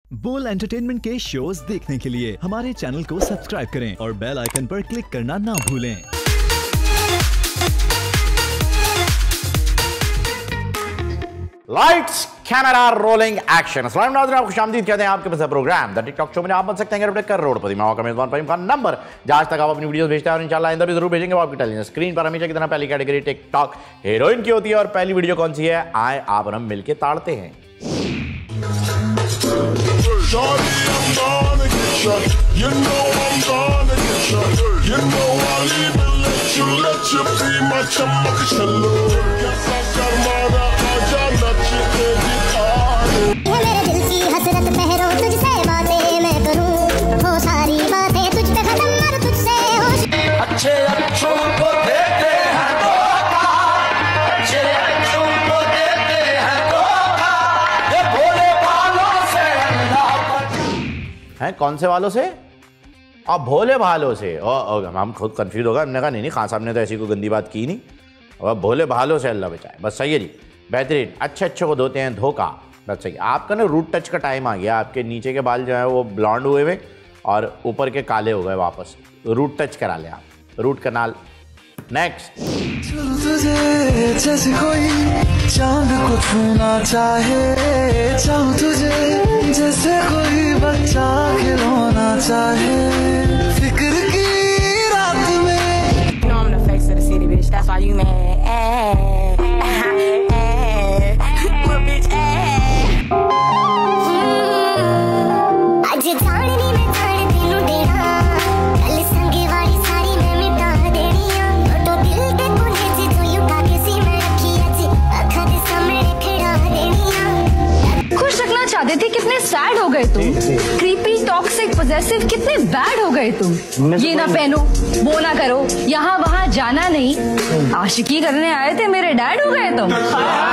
बोल एंटरटेनमेंट के शोज देखने के लिए हमारे चैनल को सब्सक्राइब करें और बेल आइकन पर क्लिक करना ना भूलें। Lights camera rolling action. अस्सलाम वालेकुम, आपको खुशामदीद कहते हैं आपके पास प्रोग्राम द टिकटॉक शो में आप बन सकते हैं करोड़पति। मैं आपका मेजबान फहीम खान। नंबर जहां तक आप अपनी वीडियोस भेजते हैं और इंशाल्लाह आइंदा भी जरूर भेजेंगे। वो आपकी टेलीविजन स्क्रीन पर हमेशा की तरह पहली कैटेगरी टिकटॉक हीरोइन की होती है। और पहली वीडियो कौन सी है, आए आप और हम मिलके ताड़ते हैं। मेरे दिल की हसरत पहरो तुझसे बातें मैं करूं, वो सारी बातें तुझ पे खत्म और तुझसे होश। अच्छे अच्छों को देते हैं धोखा, अच्छे अच्छों को देते हैं धोखा, ये भोले भालों से अल्लाह हैं। कौन से वालों से? आप भोले भालों से। हम खुद कंफ्यूज होगा। हमने कहा नहीं खान साहब ने तो ऐसी कोई गंदी बात की नहीं। और भोले भालों से अल्लाह बचाए। बस सही है जी, बेहतरीन। अच्छे अच्छे को धोते हैं धोखा, बस सही। आपका ना रूट टच का टाइम आ गया। आपके नीचे के बाल जो है वो ब्लॉन्ड हुए हुए और ऊपर के काले हो गए वापस। रूट टच करा ले आप, रूट कनाल। नेक्स्ट। तुझे जैसे कोई चांद को छूना चाहे, चाहूं तुझे जैसे कोई बच्चा खिलौना चाहे, फिक्र की रात में। You know I'm the face of the city, bitch. That's why you mad. Little bitch, आज जानी मैं जान तेनू देना, कल संगे वाली सारी मैं मिटा देनिया। तो दिल दे कोने च जो लुका के सी मैं रखी आज अखां दे सामने खड़ा देनिया। खुश रखना चाहते थे, कितने सैड हो गए तुम। क्रीपी, टॉक्सिक, पॉसेसिव, कितने बैड हो गए तुम। ये ना पहनो, वो ना करो, यहाँ वहाँ जाना नहीं। आशिकी करने आए थे, मेरे डैड हो गए तुम।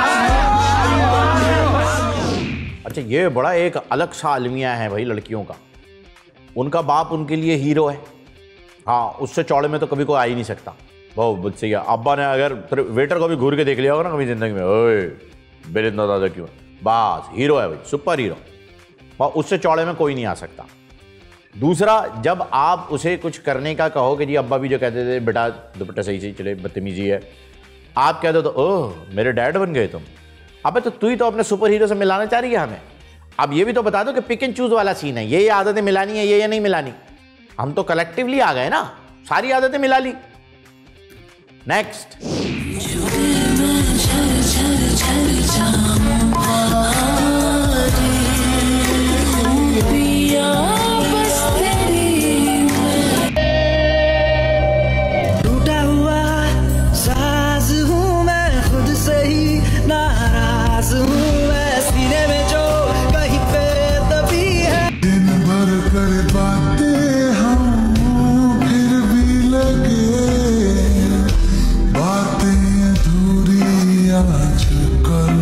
अच्छा, ये बड़ा एक अलग सा अलमिया है भाई लड़कियों का। उनका बाप उनके लिए हीरो है। हाँ, उससे चौड़े में तो कभी कोई आ ही नहीं सकता। बहुत सही है। अब्बा ने अगर वेटर को भी घूर के देख लिया होगा ना कभी जिंदगी में, ओए मेरे इतना ज़्यादा क्यों है, बस हीरो है भाई, सुपर हीरो। और उससे चौड़े में कोई नहीं आ सकता। दूसरा, जब आप उसे कुछ करने का कहो कि जी अब्बा भी जो कहते थे बेटा दुपट्टा सही से चले, बदतमीजी है, आप कहते हो तो ओह मेरे डैड बन गए तुम। अबे तो तू ही तो अपने सुपर हीरो से मिलाना चाह रही है हमें। अब ये भी तो बता दो कि पिक एंड चूज वाला सीन है। ये आदतें मिलानी है, ये नहीं मिलानी। हम तो कलेक्टिवली आ गए ना, सारी आदतें मिला ली। नेक्स्ट। टूटा हुआ साज हूँ मैं, खुद से ही नाराज हूँ मैं, सीने में जो कहीं पे दबी है। दिन भर कर बातें हम फिर भी लगे, बातें अधूरी आजकल।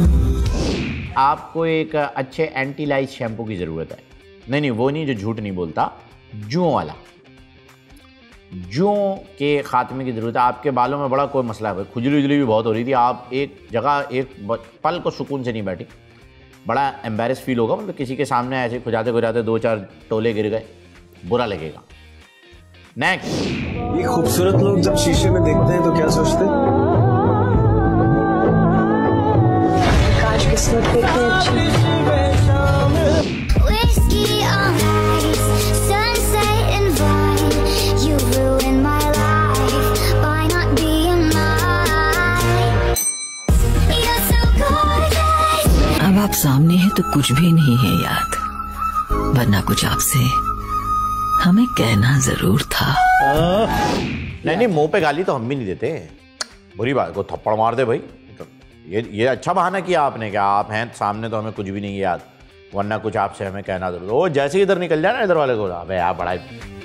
आपको एक अच्छे एंटी लाइज शैम्पू की ज़रूरत है। नहीं, वो नहीं जो झूठ नहीं बोलता, जुओं वाला। जुओं के खात्मे की ज़रूरत है। आपके बालों में बड़ा कोई मसला है, खुजली उजली भी बहुत हो रही थी। आप एक जगह एक पल को सुकून से नहीं बैठी, बड़ा एम्बेरस फील होगा। मतलब किसी के सामने ऐसे खुजाते खुजाते 2-4 टोले गिर गए, बुरा लगेगा। नेक्स्ट। ये खूबसूरत लोग जब शीशे में देखते हैं तो क्या सोचते हैं? काश किस्मत कितनी अच्छी। Whiskey on ice, sunset and vine. You ruined my life by not being mine. You're so gorgeous. अब आप सामने हैं तो कुछ भी नहीं है याद, वरना कुछ आपसे हमें कहना जरूर था। नहीं, मुंह पे गाली तो हम भी नहीं देते। बुरी बात को थप्पड़ मार दे भाई। ये अच्छा बहाना किया आपने कि आप हैं सामने तो हमें कुछ भी नहीं याद, वरना कुछ आपसे हमें कहना जरूर। वो जैसे इधर निकल जाए ना इधर वाले को, अबे आप बड़ा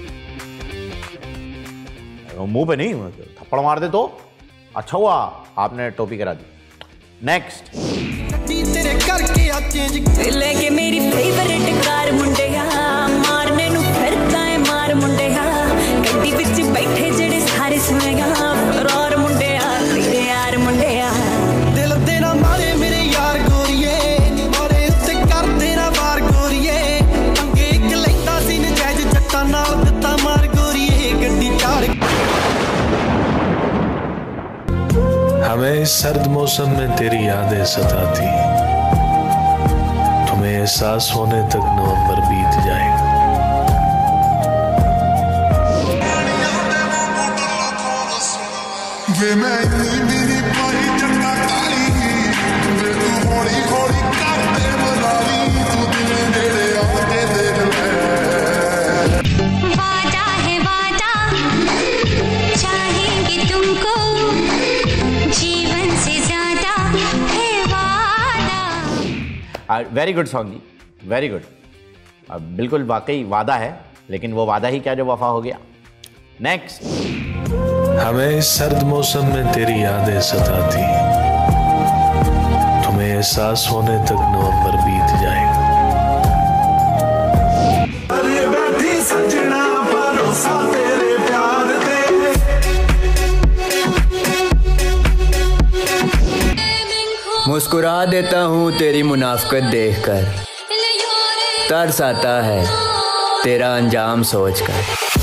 मुंह पे नहीं थप्पड़ मार दे तो अच्छा हुआ आपने टोपी करा दी। नेक्स्ट। तेरे करके आते लेके मेरी फेवरेट कार मुंडेया, मारने नु फिरदा है मार मुंडेया, गड्डी विच बैठे जेड़े सारे सुनेगा और मुंडेया तेरे यार मुंडेया। दिल तेरा मारे मेरे यार गोरिए, मारे उससे कर तेरा बार गोरिए। इस सर्द मौसम में तेरी यादें सताती, तुम्हें एहसास होने तक नवंबर बीत जाएगा। वादा है वादा, चाहेंगे तुमको, जीवन से ज्यादा है वादा। वेरी गुड सॉन्ग जी, वेरी गुड। बिल्कुल वाकई वादा है, लेकिन वो वादा ही क्या जो वफा हो गया। नेक्स्ट। हमें इस सर्द मौसम में तेरी यादें सताती, तुम्हें एहसास होने तक नवंबर बीत जाएगा। अरे बैठी सजना भरोसा तेरे प्यार दे, मुस्कुरा देता हूँ तेरी मुनाफकत देखकर, तरस आता है तेरा अंजाम सोचकर।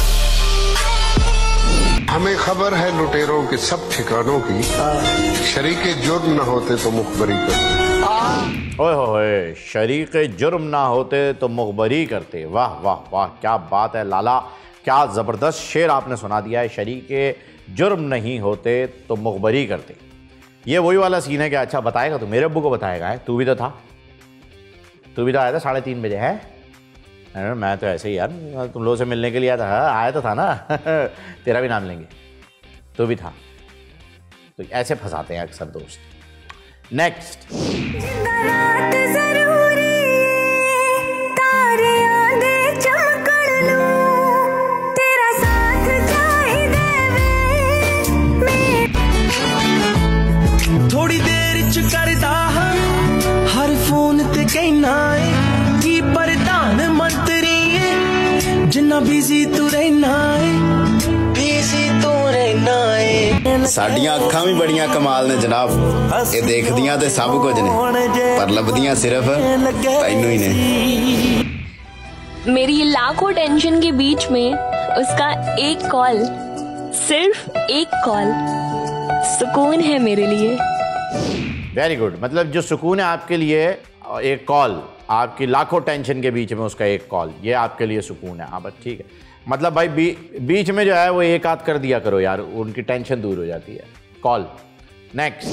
हमें खबर है लुटेरों के सब ठिकानों की, शरीके जुर्म न होते तो मुखबरी करते। ओए होए, शरीके जुर्म ना होते तो मुखबरी करते। वाह वाह वाह, क्या बात है लाला, क्या ज़बरदस्त शेर आपने सुना दिया है। शरीके जुर्म नहीं होते तो मुखबरी करते। ये वही वाला सीन है कि अच्छा बताएगा तो मेरे अब्बू को बताएगा है। तू भी तो था, तू भी तो आया था 3:30 बजे है। मैं तो ऐसे ही यार तुम लोगों से मिलने के लिए आया था। आया तो था ना तेरा भी नाम लेंगे, तू भी था। तो ऐसे फंसाते हैं अक्सर दोस्त। नेक्स्ट। थोड़ी देर च करदा हर फोन ते कहना है कि प्रधानमंत्री जिन्ना बिजी तू रहना है, बिजी तू रहना है। साडियां अखां भी बड़ियां कमाल ने जनाब, ये देखदियां ते सब कुछ ने पर लभदियां सिर्फ तैनू ही ने। मेरी लाखों टेंशन के बीच में उसका एक कॉल, सिर्फ एक कॉल सुकून है मेरे लिए। Very good. मतलब जो सुकून है आपके लिए एक कॉल, आपकी लाखों टेंशन के बीच में उसका एक कॉल, ये आपके लिए सुकून है। हाँ बस ठीक है। मतलब भाई बीच में जो है वो एक आध कर दिया करो यार, उनकी टेंशन दूर हो जाती है। Call. Next.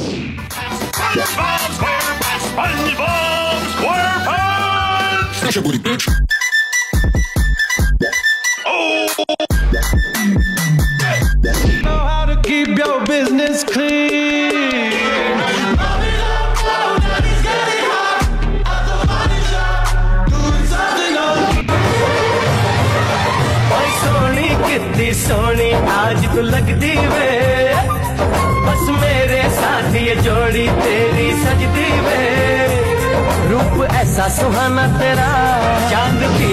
Know how to keep your business clean. सोनी कितनी सोनी आज तो लगती वे, बस मेरे साथ ये जोड़ी तेरी सजती वे। रूप ऐसा सुहाना तेरा चांद की।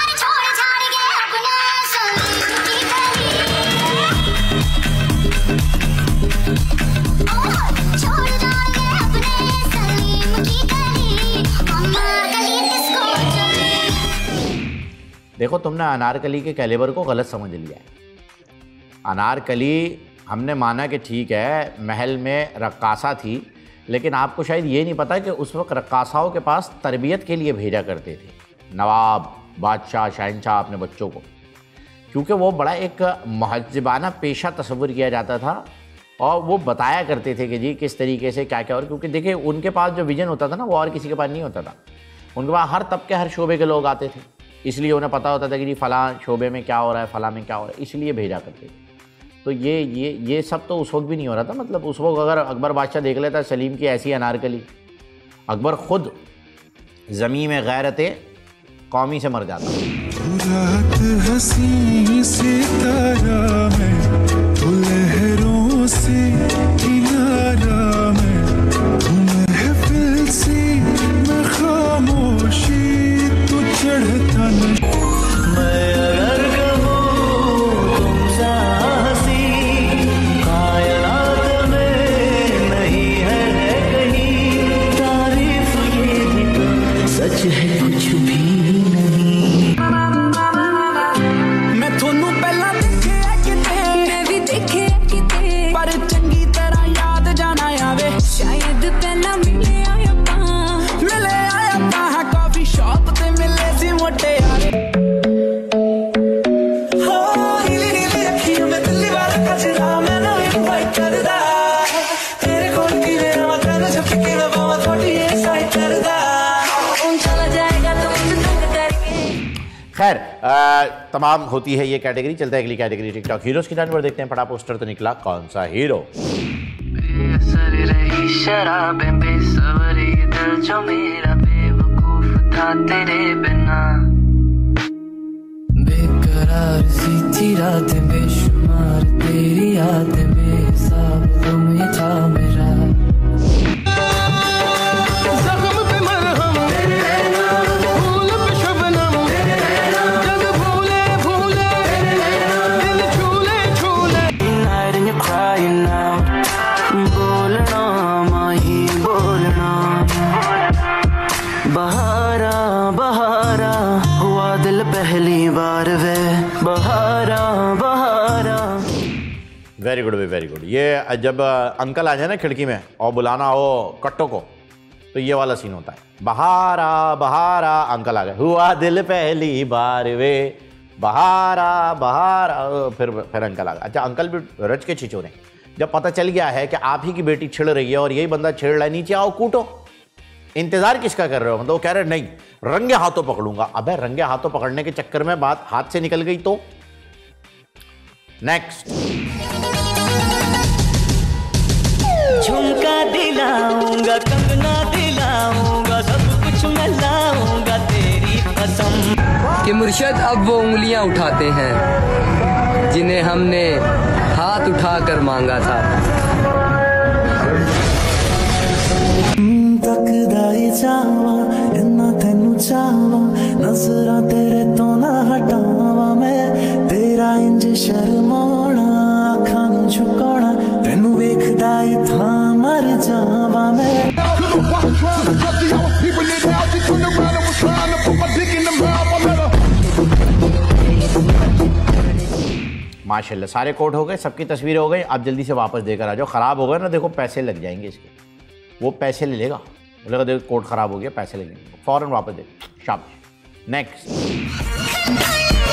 देखो तुमने अनारकली के कैलिबर को गलत समझ लिया है। अनारकली हमने माना कि ठीक है महल में रक्कासा थी, लेकिन आपको शायद ये नहीं पता कि उस वक्त रक्कासाओं के पास तरबियत के लिए भेजा करते थे नवाब, बादशाह, शहंशाह अपने बच्चों को, क्योंकि वो बड़ा एक महज़बाना पेशा तस्वुर किया जाता था और वो बताया करते थे कि जी किस तरीके से क्या क्या। और क्योंकि देखिए उनके पास जो विजन होता था ना वो और किसी के पास नहीं होता था। उनके पास हर तबके हर शोबे के लोग आते थे, इसलिए उन्हें पता होता था कि जी फ़लाँ शोबे में क्या हो रहा है, फ़लाँ में क्या हो रहा है, इसलिए भेजा करते थे। तो ये सब तो उस वक्त भी नहीं हो रहा था। मतलब उस वक्त अगर अकबर बादशाह देख लेता सलीम की ऐसी अनारकली, अकबर खुद ज़मीन में गैरते कौमी से मर जाता। रात हसीं सितारा में तो लहरों से किनारा में, महफिल से मैं खामोशी तू चढ़ता न। मैं अगर कहूँ तुम साहसी कायनात में नहीं है कहीं, तारीफ ये भी तो सच है कुछ भी नहीं। मैं थोनू पहला देखिया किते खैर तमाम होती है ये कैटेगरी। चलते हैं अगली कैटेगरी टिकटॉक हीरोज की जान पर देखते हैं। पड़ा पोस्टर तो निकला कौन सा हीरो। रही शराबे बेसवरी दिल जो मेरा बेवकूफ था तेरे बिना, बेकरार सी थी रातें बेशुमार तेरी यादें बेहिसाब गम ये था मेरा। जख्म पे मरहम तेरे नैना, फूल पे शबनम तेरे नैना, जग भूले भूले तेरे नैना, दिल छूले छूले। Night and you're crying now, बोलना माही बोलना, बहारा बहारा हुआ दिल पहली बार वे, बहारा बहारा। Very good very good. ये जब अंकल आ जाए ना खिड़की में और बुलाना हो कट्टो को, तो ये वाला सीन होता है। बहारा बहारा अंकल आ गए, हुआ दिल पहली बार वे, बहारा बहारा, फिर अंकल आ गए। अच्छा अंकल भी रच के छिचोरे। जब पता चल गया है कि आप ही की बेटी छिड़ रही है और यही बंदा छेड़ रहा है, नीचे आओ कूटो। इंतजार किसका कर रहे हो? मतलब वो कह रहे नहीं रंगे हाथों पकड़ूंगा। अबे रंगे हाथों पकड़ने के चक्कर में बात हाथ से निकल गई तो। नेक्स्ट। झुमका दिलाऊंगा, कंगना दिलाऊंगा, सब कुछ मैं लाऊंगा तेरी कसम। कि मुर्शद अब वो उंगलियां उठाते हैं जिन्हें हमने हाथ उठाकर मांगा था। तकदाई जावा इन्ना तेनू चावा, नजरा तेरे तो ना हटावा मैं, तेरा इंज शर्माना अखां नू झुकाना, तेनू वेखदा ए था मर जावा मैं। माशाल्लाह सारे कोट हो गए, सबकी तस्वीरें हो गई। आप जल्दी से वापस देकर आ जाओ। ख़राब हो गए ना, देखो पैसे लग जाएंगे इसके। वो पैसे ले लेगा, बोलेगा देखो कोट ख़राब हो गया, पैसे लगेंगे, फ़ौरन वापस दे। शाबाश। नेक्स्ट।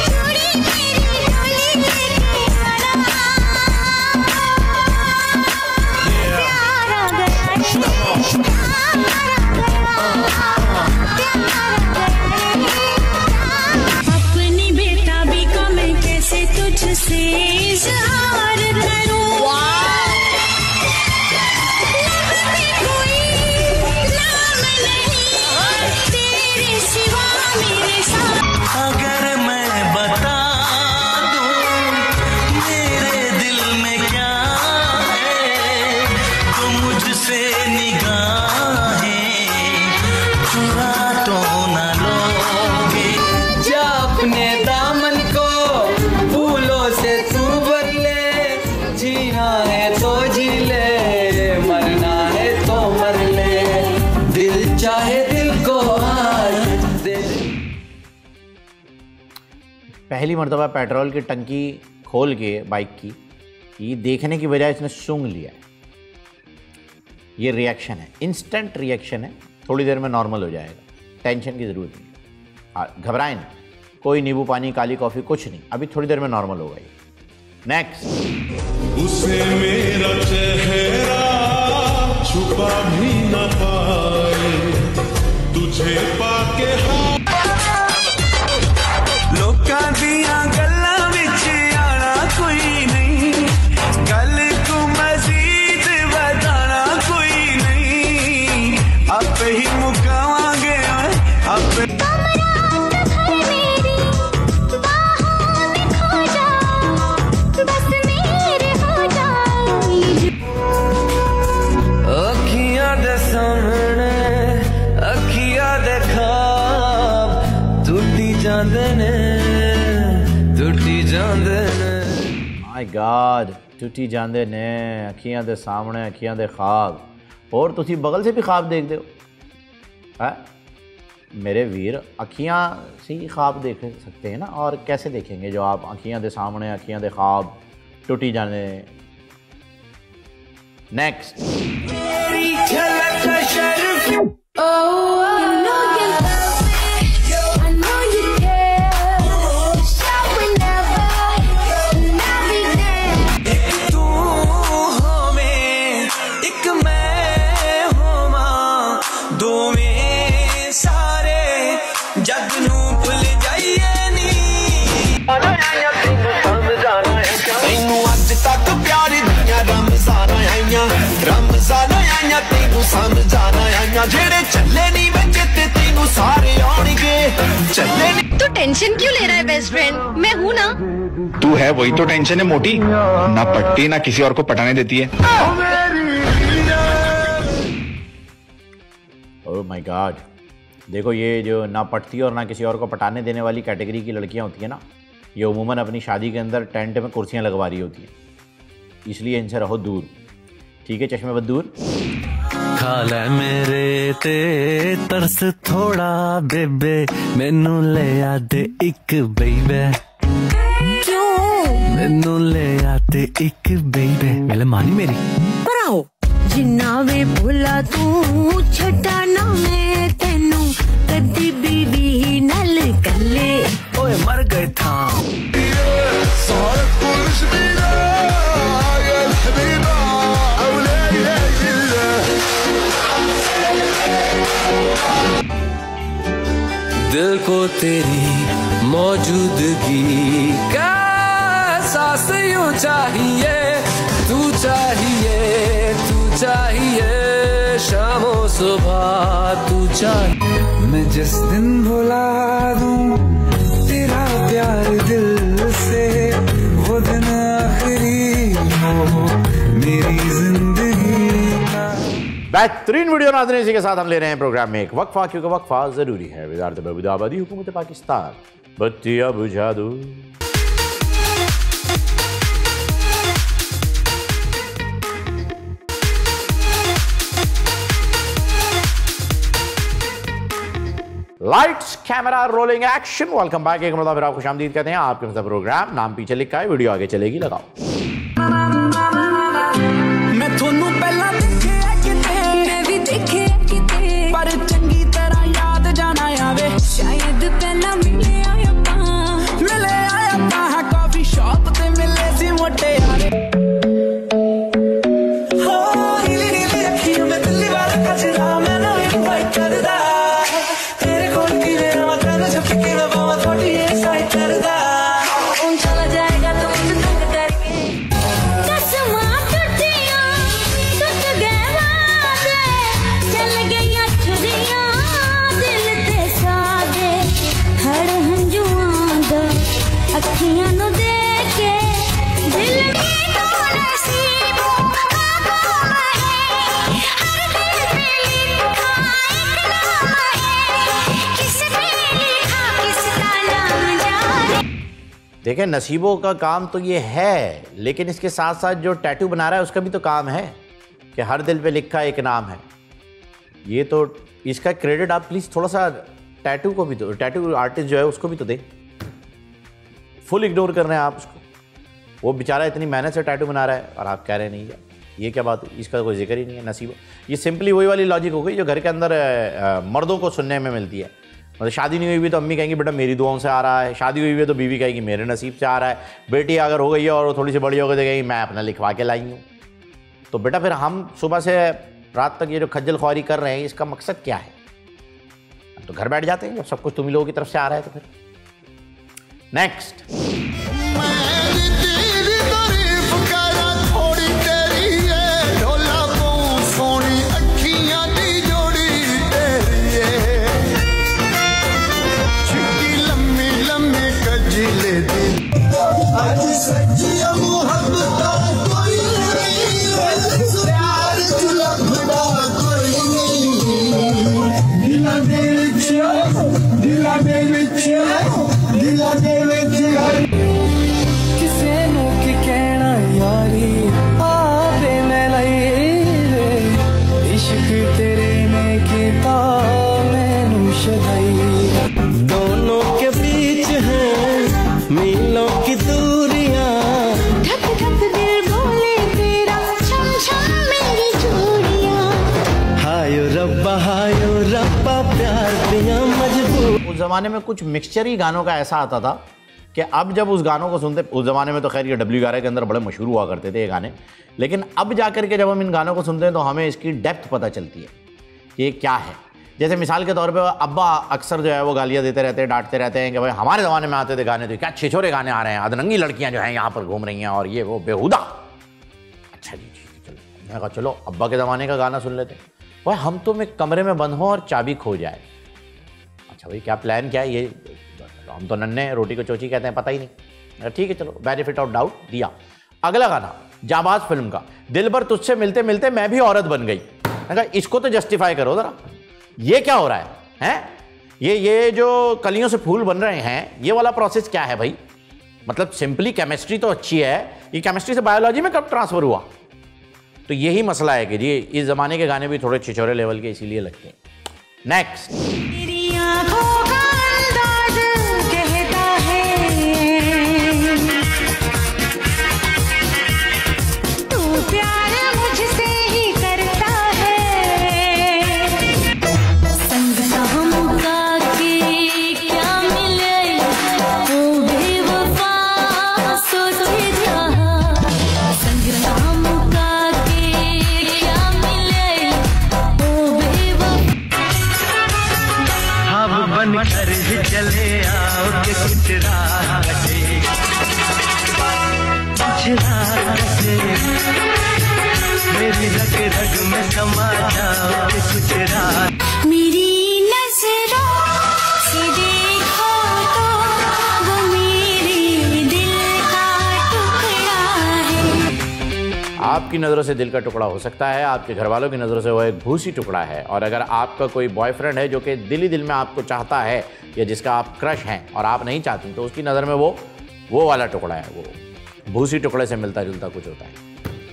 अपनी बेताबी को मैं कैसे तुझसे इज़हार करूं, कोई नाम नहीं तेरे सिवा मेरे साथ। अगर मैं बता दूं मेरे दिल में क्या है, तो मुझसे निगाहें चुरा तो न लोगे। जा अपने दामन को फूलों से तू बदले, जीना है तो जी ले, मरना है तो मर ले, दिल चाहे दिल को आज दे। पहली मर्तबा पेट्रोल की टंकी खोल के बाइक की ये देखने की बजाय इसने सूंघ लिया है। ये रिएक्शन है, इंस्टेंट रिएक्शन है, थोड़ी देर में नॉर्मल हो जाएगा, टेंशन की ज़रूरत नहीं। घबराएं नहीं, कोई नींबू पानी काली कॉफ़ी कुछ नहीं, अभी थोड़ी देर में नॉर्मल होगा ये। नेक्स्ट। उसे मेरा चेहरा छुपा भी न पाए, तुझे पाके लोकां दियां गल्लां विच आना कोई नहीं, गल को मजीद वधाना कोई नहीं, आपे ही मुकावांगे आपे। अखियां दे सामने अखियां दे ख्वाब टूटी जांदे ने, टूटी जांदे ने। माय गॉड, टूटी जांदे ने अखियां दे सामने अखियां दे ख्वाब। और तुसी बगल से भी ख्वाब देखते हो है मेरे वीर? अखियां से ही ख्वाब देख सकते हैं ना, और कैसे देखेंगे जो आप अखियां दे सामने अखियां दे ख्वाब टूटी जाने। नेक्स्ट। दोवें सारे जग नू भुल जाइए। ਤੈਨੂੰ ਅੱਜ ਤੱਕ ਪਿਆਰ ਦੀਆਂ ਰਮਜ਼ਾਨਾਂ ਆਈਆਂ ਰਮਜ਼ਾਨਾਂ ਆਈਆਂ ਤੈਨੂੰ ਸਮਝਾਣਾ ਆਈਆਂ ਜਿਹੜੇ ਚੱਲੇ ਨਹੀਂ ਵਿੱਚ ਤੇ ਤੈਨੂੰ ਸਾਰੇ ਆਉਣਗੇ ਚੱਲੇ ਨਹੀਂ तू टेंशन क्यों ले रहा है बेस्ट फ्रेंड? मैं हूँ ना। तू है वही तो टेंशन है मोटी, ना पट्टी ना किसी और को पटाने देती है। ओह माय गॉड, देखो ये जो ना पटती और ना किसी और को पटाने देने वाली कैटेगरी की लड़कियां होती हैं ना, ये उमूमन अपनी शादी के अंदर टेंट में कुर्सियां लगवा रही होती हैं, इसलिए इनसे रहो दूर, ठीक है चश्मे बद दूर। खा ले मेरे ते तरस थोड़ा बेबे, मैनू ले आदे एक बेबे, क्यों मैनू ले आदे एक बेबे, मेरे मानी मेरी पराओ जिन्ना वे भुला तू छटा ना मैं तेनू कदी बीवी नल कले। ओए मर गए था दिल को तेरी मौजूदगी का एहसास यूं चाहिए, तू चाहिए, तू चाहिए, शामों सुबह तू चाहिए। मैं जिस दिन भुला दूं तेरा प्यार दिल से, वो दिन आखिरी हो मेरी जिंदगी का। बेहतरीन वीडियो नाज़रीन, इसी के साथ हम ले रहे हैं प्रोग्राम में एक वक्फा, क्योंकि वक्फा ज़रूरी है। वज़ारत महमूद हुकूमत पाकिस्तान बत्तियाँ बुझा दो। Lights camera rolling action. Welcome back, एक मतलब फिर आपको खुशामदीद कहते हैं। आपके मतलब प्रोग्राम नाम पीछे लिखा है, वीडियो आगे चलेगी, लगाओ। मैं थोनू पहला देखे किते, मैं भी देखे किते, पर चंगी तरह याद जाना आवे, शायद पहला मिले आया है कॉफी शॉप ते मिले सी मोटे यारे। हो नीली नीली अखियों में दिल्ली वाला कचरा, मैं ना इनवाइट करदा तेरे कोल की रे मैं तेरे छुप के मैं बावा थोड़ी ऐसा ही करदा। कौन चला जाएगा तो मुझे तंग करके कसमा टूटियां टूट गए वादे, चल गईयां छुरियां दिल ते सादे, हर हंजुआं दा अखियां नु देखे दिल में तो नसीबों का नाम है, हर दिल पे लिखा एक नाम है, किसने लिखा किसका नाम जाने। देखें, नसीबों का काम तो ये है, लेकिन इसके साथ साथ जो टैटू बना रहा है उसका भी तो काम है कि हर दिल पे लिखा एक नाम है। ये तो इसका क्रेडिट आप प्लीज़ थोड़ा सा टैटू को भी दो, टैटू आर्टिस्ट जो है उसको भी तो दे। फुल इग्नोर कर रहे हैं आप उसको, वो बेचारा इतनी मेहनत से टैटू बना रहा है और आप कह रहे नहीं है। ये क्या बात हुई, इसका कोई जिक्र ही नहीं है नसीब। ये सिंपली वही वाली लॉजिक हो गई जो घर के अंदर मर्दों को सुनने में मिलती है। मतलब शादी नहीं हुई भी तो अम्मी कहेंगी बेटा मेरी दुआओं से आ रहा है, शादी हुई है तो बीवी कहेगी मेरे नसीब से आ रहा है, बेटी अगर हो गई है और वो थोड़ी सी बड़ी हो गई तो कहेगी मैं अपना लिखवा के लाई हूँ। तो बेटा फिर हम सुबह से रात तक ये जो खज्जल ख्वारी कर रहे हैं इसका मकसद क्या है? हम तो घर बैठ जाते हैं जब सब कुछ तुम ही लोगों की तरफ से आ रहा है। तो फिर नेक्स्ट, किसे नू की कहना यारी आवे मैं लाई, इश्क तेरे ने कीता मैनू शदाई, दोनों के बीच है मीलों की दूरियां, धक धक दिल बोले तेरा छम छम मेरी चूड़ियां, हायो रब्बा प्यार दिया मजबूर। उस ज़माने में कुछ मिक्सचर ही गानों का ऐसा आता था कि अब जब उस गानों को सुनते, उस ज़माने में तो खैर ये W11 के अंदर बड़े मशहूर हुआ करते थे ये गाने, लेकिन अब जा कर के जब हम इन गानों को सुनते हैं तो हमें इसकी डेप्थ पता चलती है कि ये क्या है। जैसे मिसाल के तौर पे अब्बा अक्सर जो है वो गालियाँ देते रहते हैं, डांटते रहते हैं कि भाई हमारे ज़माने में आते थे गाने, तो क्या छिछोरे गाने आ रहे हैं, अधरंगी लड़कियाँ जो हैं यहाँ पर घूम रही हैं और ये वो बेहुदा। अच्छा जी चलो, मैंने कहा चलो अब्बा के ज़माने का गाना सुन लेते। भाई हम तो मैं कमरे में बंद हो और चाबी खो जाए। अच्छा भाई क्या प्लान क्या है ये, हम तो नन्हे रोटी को चोची कहते हैं, पता ही नहीं। ठीक है चलो, बेनिफिट ऑफ डाउट दिया। अगला गाना जाबाज फिल्म का, दिल भर तुझसे मिलते मिलते मैं भी औरत बन गई। इसको तो जस्टिफाई करो जरा, ये क्या हो रहा है हैं? ये जो कलियों से फूल बन रहे हैं, ये वाला प्रोसेस क्या है भाई? मतलब सिंपली केमिस्ट्री तो अच्छी है, ये केमिस्ट्री से बायोलॉजी में कब ट्रांसफर हुआ? तो यही मसला है कि जी इस जमाने के गाने भी थोड़े छिछोरे लेवल के इसीलिए लगते हैं। नेक्स्ट, चले आओ के कुछ राह से मेरी रग रग में समा जाओ के कुछ राह। मेरी नजरों से देखो तो वो मेरे दिल का टुकड़ा है। आपकी नज़रों से दिल का टुकड़ा हो सकता है, आपके घर वालों की नज़रों से वो एक भूसी टुकड़ा है। और अगर आपका कोई बॉयफ्रेंड है जो कि दिल ही दिल में आपको चाहता है या जिसका आप क्रश हैं और आप नहीं चाहती, तो उसकी नज़र में वो वाला टुकड़ा है, वो भूसी टुकड़े से मिलता जुलता कुछ होता है।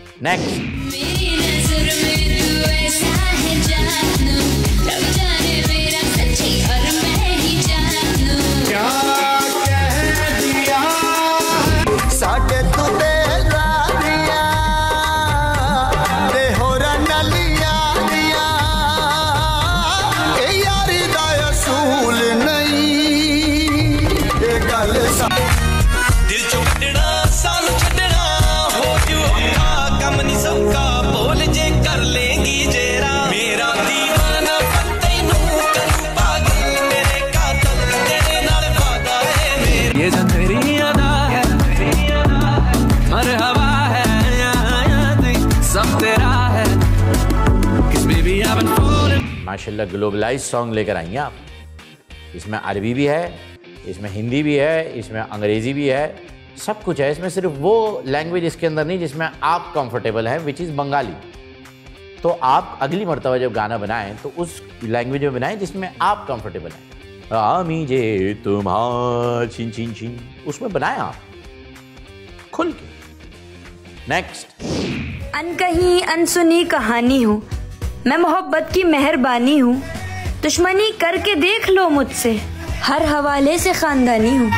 माशाल्लाह ग्लोबलाइज सॉन्ग लेकर आई हैं आप। इसमें अरबी भी है, इसमें हिंदी भी है, इसमें अंग्रेज़ी भी है, सब कुछ है। इसमें सिर्फ वो लैंग्वेज इसके अंदर नहीं जिसमें आप कंफर्टेबल हैं, विच इज़ बंगाली। तो आप अगली मरतबा जब गाना बनाएं तो उस लैंग्वेज में बनाएं जिसमें आप कंफर्टेबल हैं। आमी जे तुम्हार छिन छिन छिन, उसमें बनाएं आप खुल के। नेक्स्ट, अनकही अनसुनी कहानी हूँ मैं, मोहब्बत की मेहरबानी हूँ, दुश्मनी करके देख लो मुझसे, हर हवाले से खानदानी हूँ।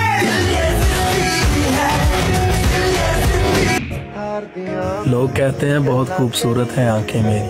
लोग कहते हैं बहुत खूबसूरत है आंखें मेरी,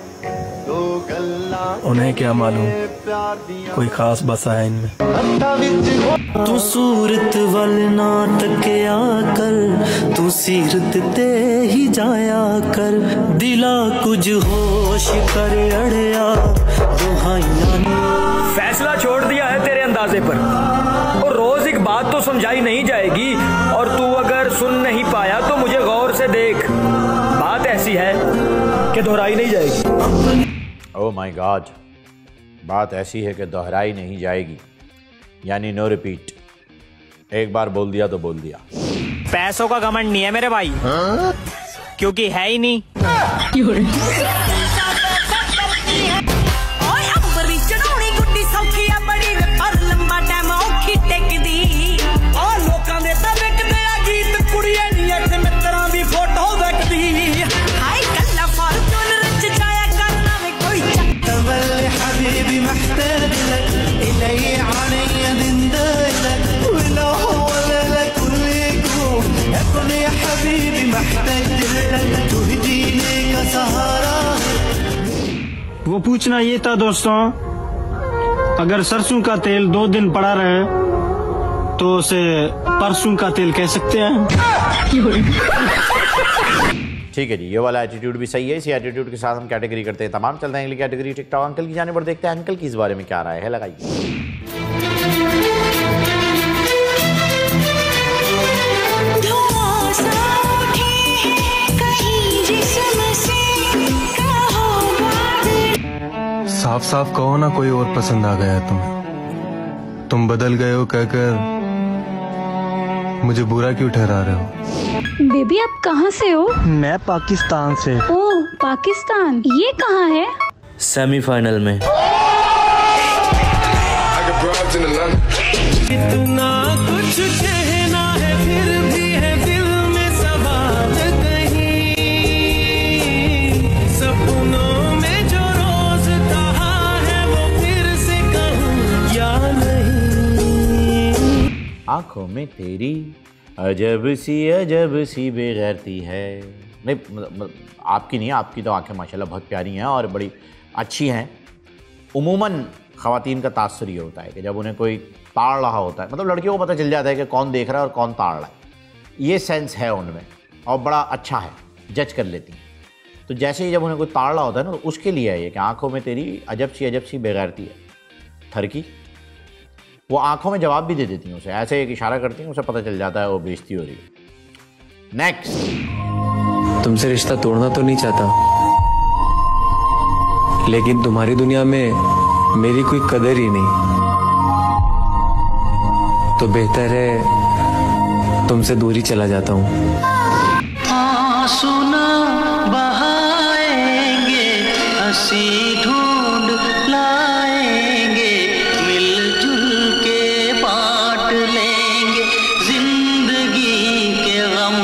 उन्हें क्या मालूम कोई खास बसा है इनमें। तू सूरत वल ना तकिया कर, तू सीरत ते ही जाया कर, दिला कुछ होश कर अड़िया दुहाइयां। फैसला छोड़ दिया है तेरे अंदाजे पर, और रोज एक बात तो समझाई नहीं जाएगी, और तू अगर सुन नहीं पाया तो मुझे गौर से देख, बात ऐसी है कि दोहराई नहीं जाएगी। ओह माय गॉड, बात ऐसी है कि दोहराई नहीं जाएगी, यानी नो रिपीट। एक बार बोल दिया तो बोल दिया। पैसों का घमंड नहीं है मेरे भाई, क्योंकि है ही नहीं। वो पूछना ये था दोस्तों, अगर सरसों का तेल 2 दिन पड़ा रहे तो उसे परसों का तेल कह सकते हैं। ठीक है जी, ये वाला एटीट्यूड भी सही है। इसी एटीट्यूड के साथ हम कैटेगरी करते हैं तमाम। चलते हैं अगली कैटेगरी टिकटॉक अंकल की जाने पर, देखते हैं अंकल की इस बारे में क्या राय है। लगाइए। साफ साफ कहो ना, कोई और पसंद आ गया है तुम्हें। तुम बदल गए हो कहकर मुझे बुरा क्यों ठहरा रहे हो? बेबी आप कहाँ से हो? मैं पाकिस्तान से। ओह पाकिस्तान, ये कहाँ है? सेमीफाइनल में। इतना कुछ कहना है फिर भी है दिल में सवाल कहीं, सपनों में जो रोज कहा है वो फिर से कहूँ या नहीं। आंखों में तेरी अजब सी बेगैरती है। नहीं आपकी नहीं, आपकी तो आंखें माशाल्लाह बहुत प्यारी हैं और बड़ी अच्छी हैं। उमूमन ख़वातीन का तासुर ये होता है कि जब उन्हें कोई ताड़ रहा होता है, मतलब लड़कियों को पता चल जाता है कि कौन देख रहा है और कौन ताड़ रहा है। ये सेंस है उनमें और बड़ा अच्छा है, जज कर लेती हैं। तो जैसे ही जब उन्हें कोई ताड़ रहा होता है ना, तो उसके लिए है ये कि आंखों में तेरी अजब सी बेगैरती है। थरकी वो आंखों में जवाब भी दे देती हैं उसे, ऐसे एक इशारा करती हैं, उसे पता चल जाता है वो बेइज्जती हो रही है। नेक्स्ट। तुमसे रिश्ता तोड़ना तो नहीं चाहता, लेकिन तुम्हारी दुनिया में मेरी कोई कदर ही नहीं, तो बेहतर है तुमसे दूर ही चला जाता हूँ। आंसू ना बहाएंगे, हंसी ढूंढ लाएंगे, मिलजुल के बांट लेंगे जिंदगी के गम।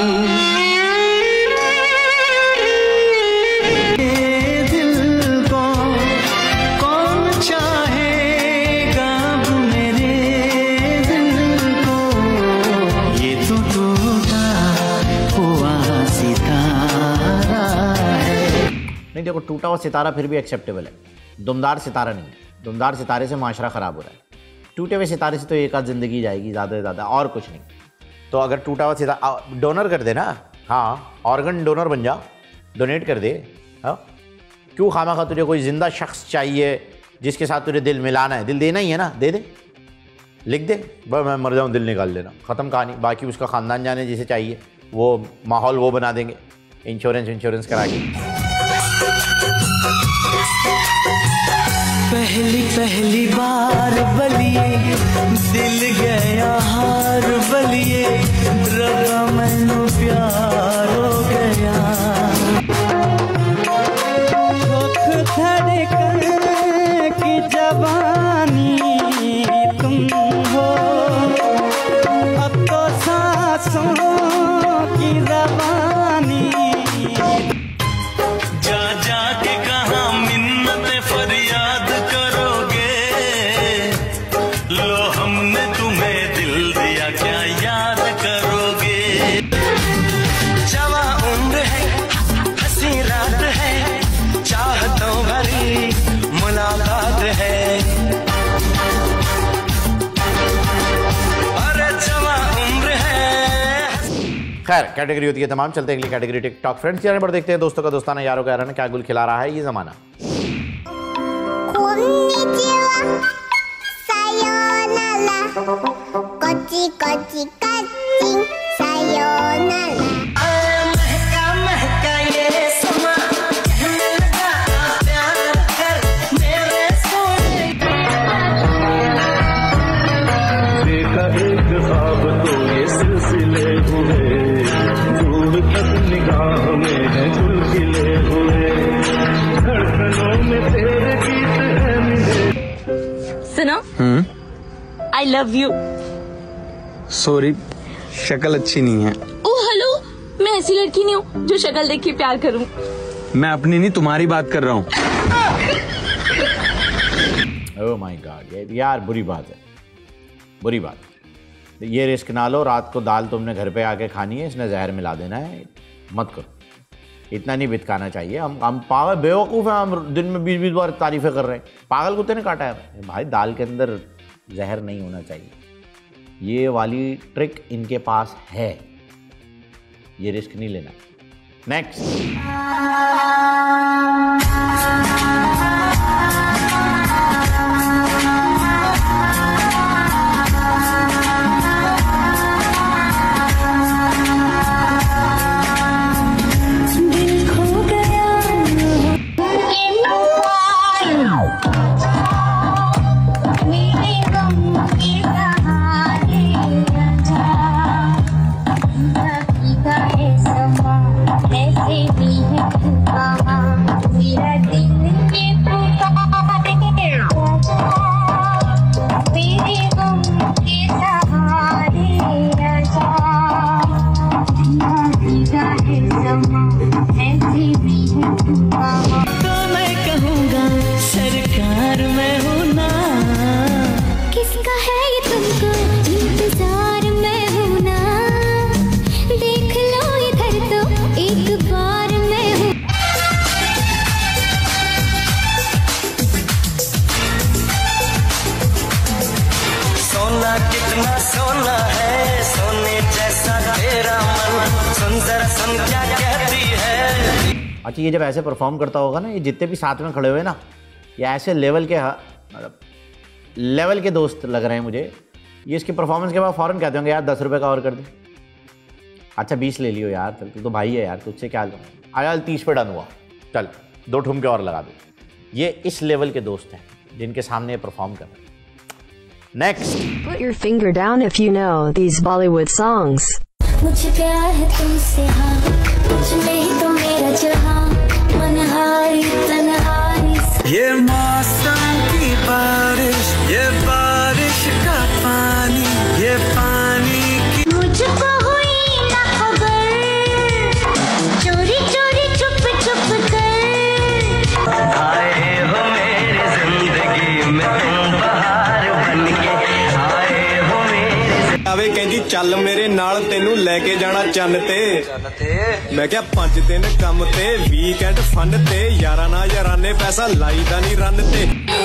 दिल को कौन चाहेगा मेरे दिल को, ये तो टूटा हुआ सितारा है। नहीं देखो, टूटा हुआ सितारा फिर भी एक्सेप्टेबल है, दुमदार सितारा नहीं है। दुमदार सितारे से माशरा ख़राब हो रहा है। टूटे हुए सितारे से तो एक आध ज़िंदगी जाएगी, ज़्यादा से ज़्यादा, और कुछ नहीं। तो अगर टूटा हुआ सितारा डोनर कर दे ना, हाँ ऑर्गन डोनर बन जा, डोनेट कर दे। हाँ क्यों खामा तुझे कोई ज़िंदा शख्स चाहिए जिसके साथ तुझे दिल मिलाना है? दिल देना ही है ना, दे दे, लिख दे, बस मैं मर जाऊँ दिल निकाल लेना, ख़त्म कहानी। बाकी उसका ख़ानदान जाने जिसे चाहिए वो माहौल वो बना देंगे, इंश्योरेंस करा के। पहली बार बलिए दिल गया हार बलिए, रबा मैनू प्यार हो गया। धड़कन की जवानी तुम हो, अब तो सांसों की रवानी। जा जा के कहाँ मिन्नत फरियाद करोगे, लो हमने तुम्हें दिल दिया क्या याद करोगे। जवा उम्र है, हंसी रात है, चाहतों भरी मुलाकात है, अरे जवा उम्र है। खैर कैटेगरी होती है तमाम। चलते हैं अगली कैटेगरी टिकटॉक फ्रेंड्स के जाने पर, देखते हैं दोस्तों का दोस्ताना, यारों का याराना, क्या गुल खिला रहा है ये ज़माना। कच्ची कच्ची कच्ची सायोनारा। महका महका ये समा, कहने लगा प्यार कर मेरे सोने। देखा एक ख्वाब तो ये सिलसिले हुए, दूर तक निगाह में है गुल खिले हुए, धड़कनों में तेरे गीत है मिले। सुनो, आई लव यू। सॉरी, शक्ल अच्छी नहीं है। ओह हेलो, मैं ऐसी लड़की नहीं हूँ जो शक्ल देख के प्यार करूँ। मैं अपनी नहीं तुम्हारी बात कर रहा हूँ। ओह माय गॉड, यार बुरी बात है, बुरी बात। ये रिस्क ना लो, रात को दाल तुमने घर पे आके खानी है, इसने जहर मिला देना है, मत करो। इतना नहीं बितकाना चाहिए। हम पागल बेवकूफ़ हैं, हम दिन में 20-20 बार तारीफ़ें कर रहे हैं। पागल कुत्ते ने काटा है भाई, दाल के अंदर जहर नहीं होना चाहिए। ये वाली ट्रिक इनके पास है, ये रिस्क नहीं लेना। नेक्स्ट। कितना सोना है सोने जैसा तेरा मन, सुन जरा सुन क्या कहती है। अच्छा, ये जब ऐसे परफॉर्म करता होगा ना, ये जितने भी साथ में खड़े हुए ना, ये ऐसे लेवल के मतलब लेवल के दोस्त लग रहे हैं मुझे। ये इसकी परफॉर्मेंस के बाद फ़ौरन कहते होंगे यार 10 रुपये का और कर दे। अच्छा 20 ले लियो यार, चल तू तो भाई है यार, तुझसे क्या लूँगा, आया 30 पे डन हुआ, चल 2 ठुमके और लगा दो। ये इस लेवल के दोस्त हैं जिनके सामने ये परफॉर्म कर रहे हैं। Next. Put your finger down if you know these Bollywood songs. मुझे प्यार है तुमसे, हाँ कुछ नहीं तो मेरा जहाँ, मनहारी तन्हारी। ये मौसम की बारिश, ये बारिश का पानी, ये पानी की मुझको हुई ना खबर, चोरी चोरी चुप चुप कर आए हो मेरी जिंदगी में तुम बहार बनके, आए हो मेरी आवे कहंदी चल मेरे नाल तेनू लेके जाना चन्न ते, मैं क्या 5 दिन कम ते वीकेंड फन ते, यारा ना याराने पैसा लाईदा नहीं रन ते।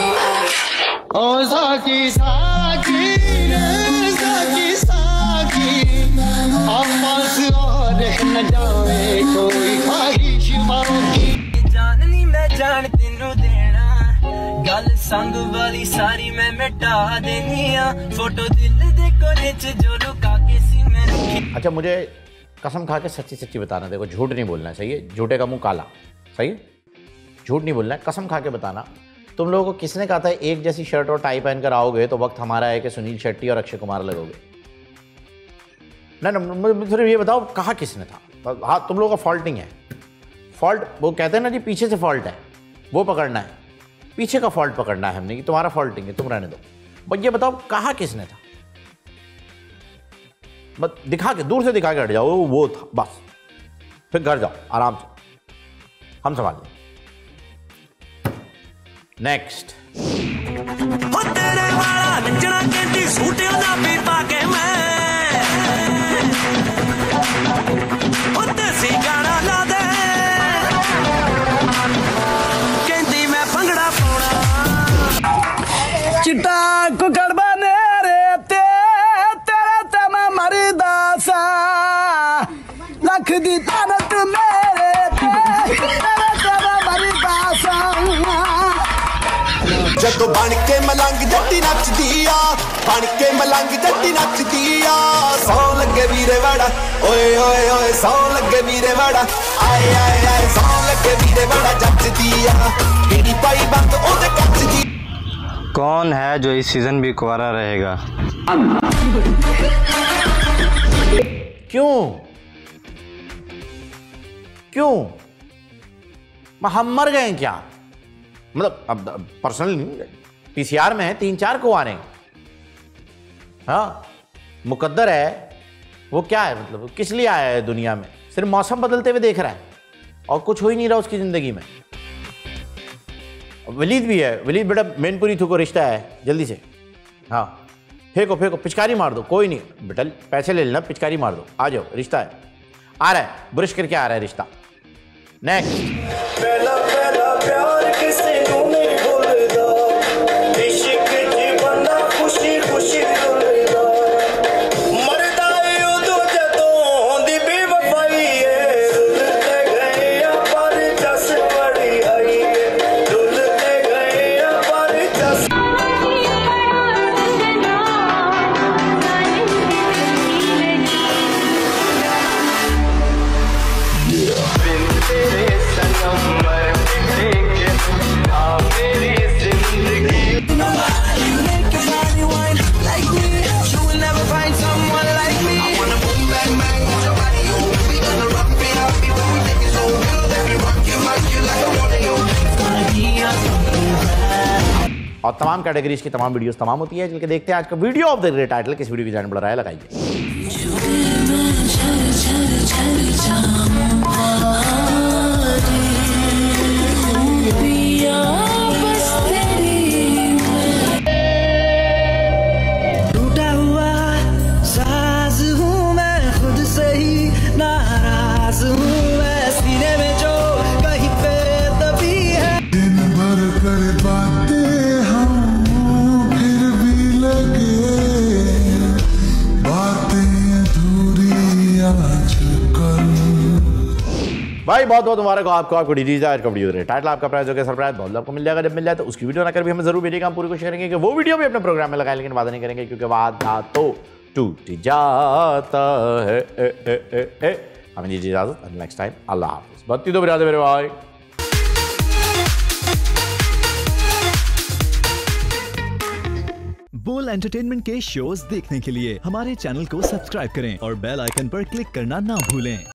ओ साकी साकी रे साकी साकी, आवाज़ और न जावे कोई ख्वाहिश बाकी। जाननी मैं जान तेनू देना, गल संग वाली सारी मैं मिटा देनी आ, फोटो दिल दे कोने च जो लुका के सी मैं रखी। अच्छा, मुझे कसम खा के सच्ची सच्ची बताना, देखो झूठ नहीं बोलना, सही है? झूठे का मुंह काला, सही है? झूठ नहीं बोलना है, कसम खा के बताना। तुम लोगों को किसने कहा था एक जैसी शर्ट और टाई पहन कर आओगे तो वक्त हमारा है कि सुनील शेट्टी और अक्षय कुमार लगोगे? ना मुझे सिर्फ ये बताओ कहा किसने था? हाँ, तुम लोगों का फॉल्ट नहीं है। फॉल्ट वो कहते हैं ना जी, पीछे से फॉल्ट है वो पकड़ना है, पीछे का फॉल्ट पकड़ना है हमने, कि तुम्हारा फॉल्ट नहीं है, तुम रहने दो। बस ये बताओ कहा किसने था? बस दिखा के, दूर से दिखा के हट जाओ वो था, बस फिर घर जाओ आराम से, हम संभाल लें। नेक्स्ट। हो तेरे वाला नचना कैंटी सूटे ना भी पाके मैं, हो देसी गाना ला दे कैंटी मैं भंगड़ा पाउणा, चिट्टा कुकड़ बने रे ते तेरे ते मैं मरदा सा, लख दी तानत मेरे ते तेरे ते मैं मरदा सा। जदों बन के मलंग जट्टी नचदी आ, बन के मलंग जट्टी नचदी आ, सौ लगे वीरे वाड़ा, ओए ओए ओए सौ लगे वीरे वाड़ा, आए आए आए सौ लगे वीरे वाड़ा जचदी आ, केड़ी पाई बंद ओदे कच दी। कौन है जो इस सीजन भी कुंवारा रहेगा? क्यों क्यों हम मर गए क्या? मतलब अब पर्सनल पीसीआर में है 3-4 कुंवारे, हाँ मुकद्दर है वो, क्या है मतलब किस लिए आया है दुनिया में? सिर्फ मौसम बदलते हुए देख रहा है और कुछ हो ही नहीं रहा उसकी जिंदगी में। वलीद भी है, वलीद बेटा मैनपुरी थू को रिश्ता है, जल्दी से हाँ फेंको फेंको, पिचकारी मार दो, कोई नहीं बेटा पैसे ले लेना, पिचकारी मार दो, आ जाओ रिश्ता है, आ रहा है ब्रश करके आ रहा है रिश्ता। नेक्स्ट। पहला पहला प्यार किसी को नहीं भूलदा, इश्क दी बंदा खुशी खुशी डुलदा, मरदा उदों जदों दी बेवफाई है, रुल ते और तमाम कैटेगरीज की तमाम वीडियोस तमाम होती है। चल के देखते हैं आज का video of the day title किस वीडियो की जान बढ़ रहा है, लगाइए। टूटा हुआ साज हूँ मैं, खुद से ही नाराज हूँ मैं, सीने में जो कहीं पे दबी है। दिन भर कर बातें हम फिर भी लगे बातें अधूरी आजकल। भाई बहुत बहुत मुबारक हो आपको डिजीज आज का वीडियो दे टाइटल आपका प्राइस हो गया सरप्राइज, बहुत आपको मिल जाएगा। जब मिल जाए तो उसकी वीडियो ना कर भी हमें जरूर भेजिएगा, हम पूरी कोशिश करेंगे कि वो वीडियो भी अपने प्रोग्राम में लगाएं, लेकिन वादा नहीं करेंगे क्योंकि वादा तो टूट जाता है। हमें दीजिए इजाजत, नेक्स्ट टाइम अल्लाह हाफिज। बत्ती तो बजा दे मेरे भाई। बोल एंटरटेनमेंट के शोज देखने के लिए हमारे चैनल को सब्सक्राइब करें और बेल आइकन पर क्लिक करना ना भूलें।